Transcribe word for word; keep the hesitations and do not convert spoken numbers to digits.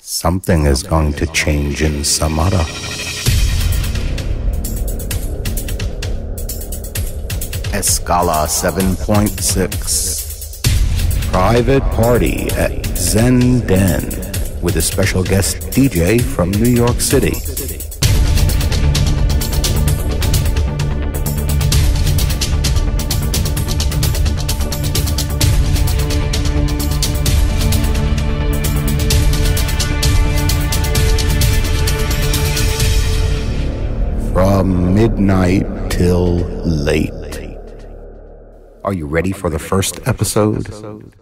Something is going to change in Samara. Escala seven point six. Private party at Zen Den with a special guest D J from New York City. From midnight till late. Are you ready for the first episode?